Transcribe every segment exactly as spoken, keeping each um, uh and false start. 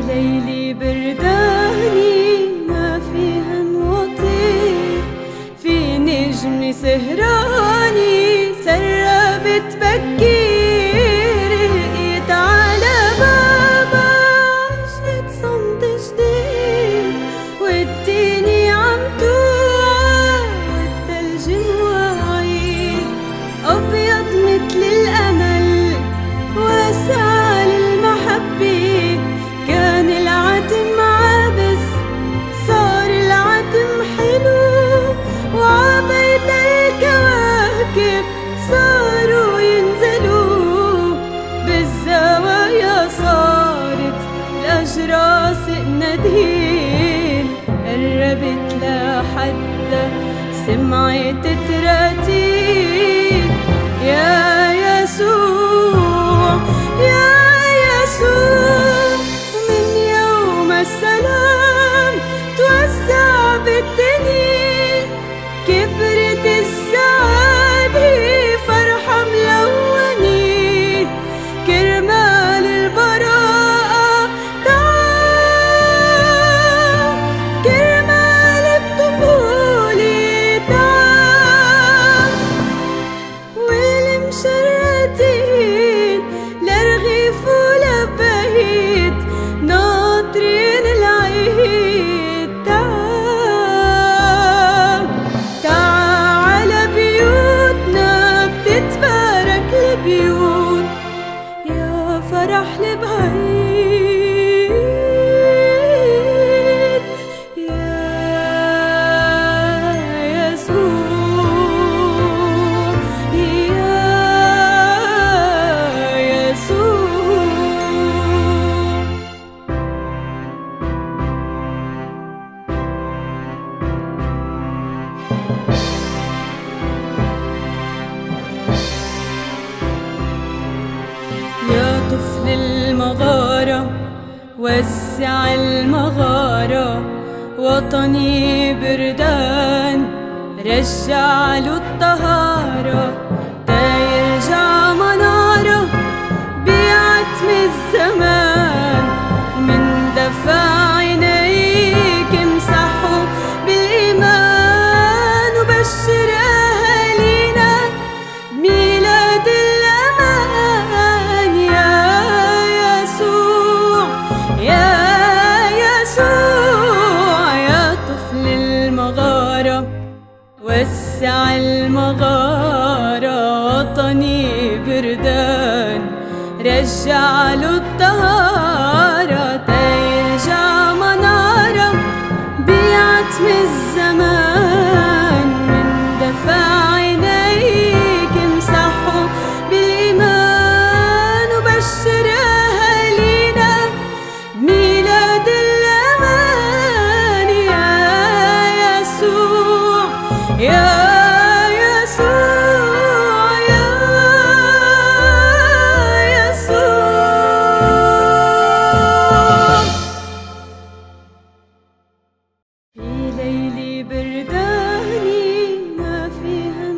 ليلي برداني ما فيها نوطي، في نجم سهراني سربت بكير، لقيت على بابا شت صمت جديد، واديني عم توعى والثلج مواعيد، أبيض مثل الأمل واسع للمحبة، كان العتم عابس صار العتم حلو، وعبيت الكواكب صاروا ينزلوا، بالزوايا صارت الأجراس ندهيل، قربت لحدا سمعت تراتيل، يا يسوع يا يسوع، ومن يوم السلام توسع بالدنيا، كبرت السعادة فرحة ملونة، كرمال البراءة تعال، كرمال الطفولة تعال، والمشردين لرغيف ولبهيت ناطرين العيد، تعال تعال على بيوتنا بتتبارك البيوت، يا فرح البعيد، يا يسوع يا يسوع. يا طفل المغارة وسع المغارة، وطني بردان رجع له الطهارة، تيرجع منارة بعتم الزمان، ومن دفع عينيك امسحوا بالإيمان، وبشر أهالينا بميلاد الأمان، يا يسوع يا يسوع، يا طفل المغارة وسع المغارة، وطني بردان رجع له الطهارة، تيرجع منارة بعتم الزمان، من دفع عينيك امسحوا بالإيمان، وبشر أهالينا بميلاد الأمان، يا يسوع يا يسوع يا يسوع. في ليلي برداني ما فيها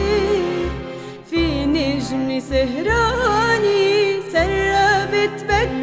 نوطي، في نجم سهراني سربت بكير،